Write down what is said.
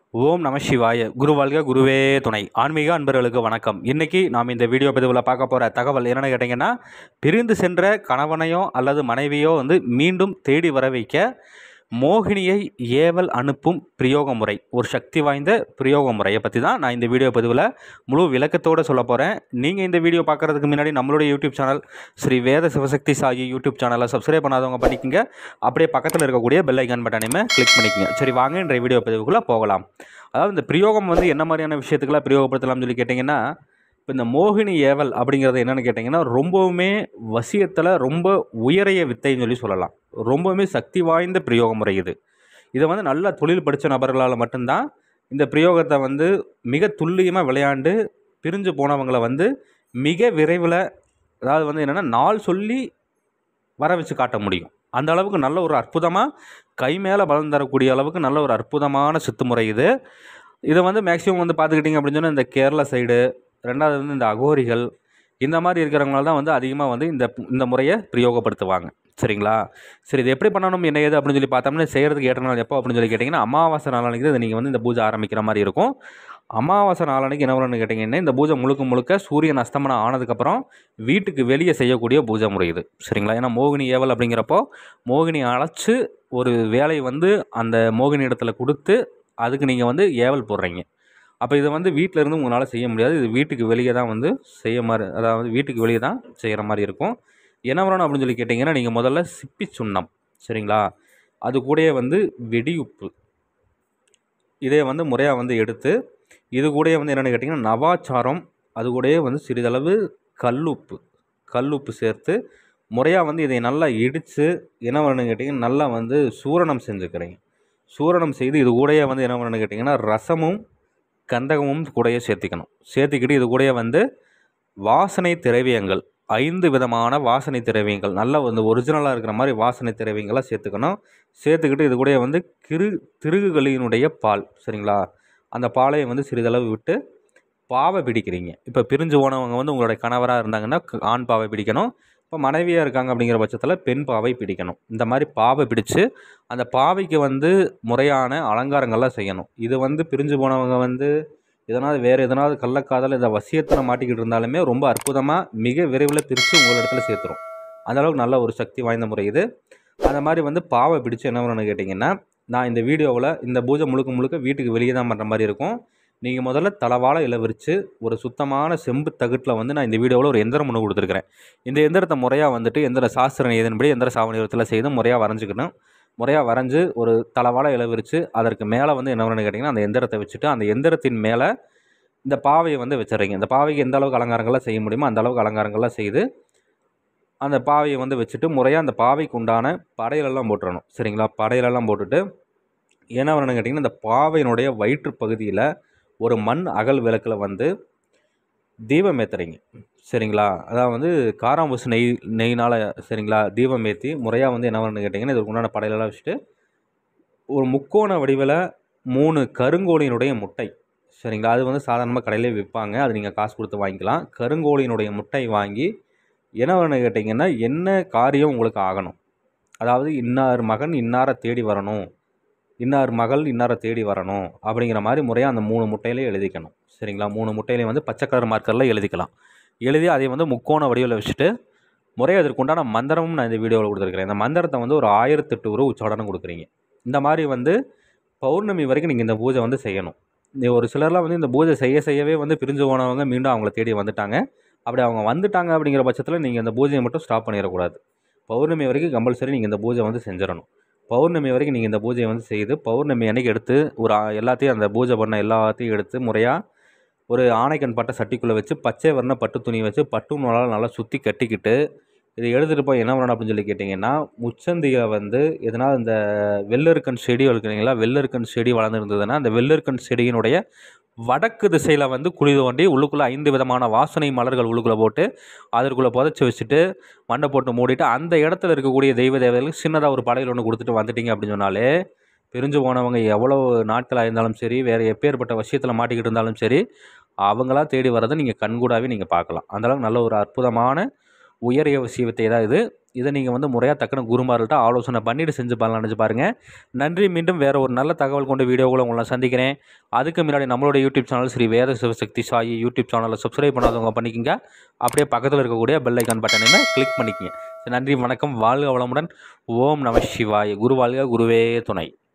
ஓம் நம சிவாய. குரு வாழ்க, குருவே துணை. ஆன்மீக அன்பர்களுக்கு வணக்கம். இன்னைக்கு நாம் இந்த வீடியோ பதிவில் பார்க்க போகிற தகவல் என்னென்னு கேட்டிங்கன்னா, பிரிந்து சென்ற கணவனையோ அல்லது மனைவியோ மீண்டும் தேடி வர வைக்க மோகினியை ஏவல் அனுப்பும் பிரயோக முறை, ஒரு சக்தி வாய்ந்த பிரயோக முறையை பற்றி தான் நான் இந்த வீடியோ பதிவில் முழு விளக்கத்தோடு சொல்ல போகிறேன். நீங்கள் இந்த வீடியோ பார்க்குறதுக்கு முன்னாடி நம்மளுடைய YouTube channel Shri Veda Sivasakthi Sai YouTube சேனலை சப்ஸ்கிரைப் பண்ணாதவங்க பண்ணிக்கங்க. அப்படியே பக்கத்தில் இருக்கக்கூடிய பெல் ஐக்கான் பட்டனையுமே கிளிக் பண்ணிக்கங்க. சரி, வாங்க இன்றைய வீடியோ பதிவுக்குள்ளே போகலாம். அதாவது இந்த பிரயோகம் என்ன மாதிரியான விஷயத்துக்கெல்லாம் பிரயோகப்படுத்தலாம்னு சொல்லி கேட்டிங்கன்னா, இப்போ இந்த மோகினி ஏவல் அப்படிங்கிறது என்னென்னு கேட்டிங்கன்னா, ரொம்பவுமே வசியத்தில் ரொம்ப உயரிய வித்தைன்னு சொல்லலாம். ரொம்பவுமே சக்தி வாய்ந்த பிரயோக முறை இது. இதை நல்ல தொழில் படித்த நபர்களால் மட்டும்தான் இந்த பிரயோகத்தை மிக துல்லியமாக விளையாண்டு பிரிஞ்சு போனவங்களை மிக விரைவில், அதாவது என்னென்னா நாள் சொல்லி வர வச்சு காட்ட முடியும். அந்த அளவுக்கு நல்ல ஒரு அற்புதமாக கை மேலே பலன் தரக்கூடிய அளவுக்கு நல்ல ஒரு அற்புதமான சித்துமுறை இது. இதை மேக்ஸிமம் பார்த்துக்கிட்டிங்க அப்படின்னு சொன்னால் இந்த கேரளா சைடு, ரெண்டாவது இந்த அகோரிகள், இந்த மாதிரி இருக்கிறவங்களால தான் அதிகமாக இந்த முறையை பிரயோகப்படுத்துவாங்க. சரிங்களா? சரி, இது எப்படி பண்ணணும் என்ன ஏது அப்படின்னு சொல்லி பார்த்தோம்னா, செய்கிறதுக்கு ஏற்ற நாள் எப்போ அப்படின்னு சொல்லி கேட்டிங்கன்னா, அமாவாசை நாளன்னைக்கு இதை நீங்கள் இந்த பூஜை ஆரம்பிக்கிற மாதிரி இருக்கும். அமாவாசை நாளன்னைக்கு என்ன பண்ணணும்னு கேட்டிங்கன்னா, இந்த பூஜை முழுக்க முழுக்க சூரியன் அஸ்தமனம் ஆனதுக்கப்புறம் வீட்டுக்கு வெளியே செய்யக்கூடிய பூஜை முறை இது. சரிங்களா? ஏன்னா மோகினி ஏவல் அப்படிங்கிறப்போ மோகினி அழைச்சி ஒரு வேலையை அந்த மோகினி இடத்துல கொடுத்து அதுக்கு நீங்கள் ஏவல் போடுறீங்க. அப்போ இதை வீட்டில் இருந்து உங்களால் செய்ய முடியாது. இது வீட்டுக்கு வெளியே தான் செய்ய மாதிரி, அதாவது வீட்டுக்கு வெளியே தான் செய்கிற மாதிரி இருக்கும். என்ன வரணும் அப்படின்னு சொல்லி கேட்டிங்கன்னா, நீங்கள் முதல்ல சிப்பி சுண்ணம், சரிங்களா, அது கூடயே வெடி உப்பு, இதே முறையாக எடுத்து, இது கூடயே என்னென்னு கேட்டிங்கன்னா நவாச்சாரம், அது கூடயே சிறிதளவு கல்லுப்பு சேர்த்து முறையாக இதை நல்லா இடித்து என்ன வரணும்னு கேட்டிங்கன்னா, நல்லா சூரணம் செஞ்சுக்கிறீங்க. சூரணம் செய்து இது கூடயே என்ன வரணும்னு கேட்டிங்கன்னா, ரசமும் கந்தகமும் கூடயே சேர்த்திக்கணும். சேர்த்துக்கிட்டு இது கூடயே வாசனை திரவியங்கள், 5 விதமான வாசனை திரவியங்கள், நல்லா ஒரிஜினலாக இருக்கிற மாதிரி வாசனை திரவியங்களாக சேர்த்துக்கணும். சேர்த்துக்கிட்டு இது கூடயே திருகுகளினுடைய பால், சரிங்களா, அந்த பாலை சிறிதளவு விட்டு பாவை பிடிக்கிறீங்க. இப்போ பிரிஞ்சு போனவங்க உங்களுடைய கணவராக இருந்தாங்கன்னா ஆண் பாவை பிடிக்கணும். இப்போ மனைவியாக இருக்காங்க அப்படிங்கிற பட்சத்தில் பெண் பாவை பிடிக்கணும். இந்த மாதிரி பாவை பிடிச்சு அந்த பாவைக்கு முறையான அலங்காரங்கள்லாம் செய்யணும். இது பிரிஞ்சு போனவங்க எதனாவது வேறு எதனாவது கள்ளக்காதல் இதை வசியத்தில் மாட்டிக்கிட்டு இருந்தாலுமே ரொம்ப அற்புதமாக மிக விரைவில் பிரித்து உங்கள் இடத்துல சேர்த்துரும். அந்தளவுக்கு நல்ல ஒரு சக்தி வாய்ந்த முறை இது. அந்த மாதிரி பாவை பிடிச்சு என்ன பண்ணணும்னு கேட்டிங்கன்னா, நான் இந்த வீடியோவில் இந்த பூஜை முழுக்க வீட்டுக்கு வெளியே தான் பண்ணுற மாதிரி இருக்கும். நீங்கள் முதல்ல தலவாழை இலை விரித்து ஒரு சுத்தமான செம்பு தகட்டில் நான் இந்த வீடியோவில் ஒரு எந்திரம் ஒன்று கொடுத்துருக்குறேன். இந்த எந்திரத்தை முறையாக எந்திர சாஸ்திர ஏதன்படி எந்திர சாவணியத்தில் செய்து முறையாக வரைஞ்சிக்கணும். முறையாக வரைஞ்சி ஒரு தலவாழை இலை விரித்து அதற்கு மேலே என்ன பண்ணணும்னு கேட்டிங்கன்னா, அந்த எந்திரத்தை வச்சுட்டு அந்த எந்திரத்தின் மேலே இந்த பாவையை வச்சிடுறீங்க. இந்த பாவைக்கு எந்த அளவுக்கு அலங்காரங்கள்லாம் செய்ய முடியுமோ அந்த அளவுக்கு அலங்காரங்கள்லாம் செய்து அந்த பாவையை வச்சுட்டு முறையாக அந்த பாவைக்கு உண்டான படையிலெல்லாம் போட்டுறணும். சரிங்களா? படையிலெல்லாம் போட்டுட்டு என்ன பண்ணணும்னு கேட்டிங்கன்னா, இந்த பாவையினுடைய வயிற்று பகுதியில் ஒரு மண் அகல் விளக்கில் தீபம் ஏற்றுறீங்க. சரிங்களா? அதாவது காராம்பூசு நெய்னால், சரிங்களா, தீபம் ஏற்றி முறையாக என்ன பண்ணணும்னு கேட்டிங்கன்னா, இதுக்கு உண்டான படையிலெல்லாம் வச்சுட்டு ஒரு முக்கோண வடிவில் 3 கருங்கோழியினுடைய முட்டை, சரிங்களா, அது சாதாரணமாக கடையிலே விற்பாங்க, அது நீங்கள் காசு கொடுத்து வாங்கிக்கலாம். கருங்கோழியினுடைய முட்டை வாங்கி என்ன பண்ணணும்னு கேட்டிங்கன்னா, என்ன காரியம் உங்களுக்கு ஆகணும், அதாவது இன்னார் மகன் இன்னாரை தேடி வரணும், இன்னார் மகள் இன்னாரை தேடி வரணும் அப்படிங்கிற மாதிரி முறையாக அந்த 3 முட்டையிலே எழுதிக்கணும். சரிங்களா? 3 முட்டையிலையும் பச்சை கலர் மார்க்கரில் எழுதிக்கலாம். எழுதி அதை முக்கோண வடிவில் வச்சுட்டு முறையாக அதற்குண்டான மந்திரமும் நான் இந்த வீடியோவில் கொடுத்துருக்கிறேன். இந்த மந்திரத்தை ஒரு 1008 உரு உச்சாடனம் கொடுக்குறீங்க. இந்த மாதிரி பௌர்ணமி வரைக்கும் நீங்கள் இந்த பூஜை செய்யணும். ஒரு சிலர்லாம் இந்த பூஜை செய்யவே பிரிஞ்சு போனவங்க மீண்டும் அவங்கள தேடி வந்துட்டாங்க. அப்படி அவங்க வந்துட்டாங்க அப்படிங்கிற பட்சத்தில் நீங்கள் இந்த பூஜையை மட்டும் ஸ்டாப் பண்ணிடக்கூடாது. பௌர்ணமி வரைக்கும் கம்பல்சரி நீங்கள் இந்த பூஜை செஞ்சிடணும். பௌர்ணமி வரைக்கும் நீங்கள் இந்த பூஜையை செய்து பௌர்ணமி அன்றைக்கி எடுத்து ஒரு எல்லாத்தையும் அந்த பூஜை பண்ண எல்லாத்தையும் எடுத்து முறையாக ஒரு ஆணைக்கண் பட்டை சட்டிக்குள்ளே வச்சு பச்சை வர்ண பட்டு துணி வச்சு பட்டு நூலால் நல்லா சுற்றி கட்டிக்கிட்டு இதை எடுத்துகிட்டு போய் என்ன பண்ணணும் அப்படின்னு சொல்லி கேட்டிங்கன்னா, முச்சந்தியில் எதனால் இந்த வெள்ளருக்கன் செடி வளர்க்குறீங்களா, வெள்ளருக்கன் செடி வளர்ந்துருந்ததுன்னா அந்த வெள்ளருக்கன் செடியினுடைய வடக்கு திசையில் குழி தோண்டி உள்ளுக்குள்ளே 5 விதமான வாசனை மலர்கள் உள்ளுக்குள்ளே போட்டு அதற்குள்ளே புதைச்சி வச்சுட்டு மண்ணை போட்டு மூடிட்டு அந்த இடத்துல இருக்கக்கூடிய தெய்வ தேவதைகளுக்கு சின்னதாக ஒரு படையில் ஒன்று கொடுத்துட்டு வந்துட்டிங்க அப்படின்னு சொன்னாலே, பிரிஞ்சு போனவங்க எவ்வளோ நாட்களாக இருந்தாலும் சரி, வேறு எப்பேற்பட்ட விஷயத்தில் மாட்டிக்கிட்டு இருந்தாலும் சரி, அவங்களாம் தேடி வரதை நீங்கள் கண்கூடாவே நீங்கள் பார்க்கலாம். அந்தளவுக்கு நல்ல ஒரு அற்புதமான உயரிய விஷயத்தை தான் இது. இதை நீங்கள் வந்து முறையாக டக்குன்னு குருமார்கள்ட்ட ஆலோசனை பண்ணிவிட்டு செஞ்சு பண்ணலாம் நினச்சி பாருங்கள். நன்றி. மீண்டும் வேறு ஒரு நல்ல தகவல் கொண்ட வீடியோவில் உங்களை சந்திக்கிறேன். அதுக்கு முன்னாடி நம்மளோட YouTube channel Shri Veda Sivasakthi Sai YouTube சேனலை சப்ஸ்கிரைப் பண்ணாதவங்க பண்ணிக்கோங்க. அப்படியே பக்கத்தில் இருக்கக்கூடிய பெல் ஐக்கான் பட்டனையுமே கிளிக் பண்ணிக்கங்க. நன்றி, வணக்கம், வாழ்க வளமுடன். ஓம் நம சிவாய. குரு வாழ்க, குருவே துணை.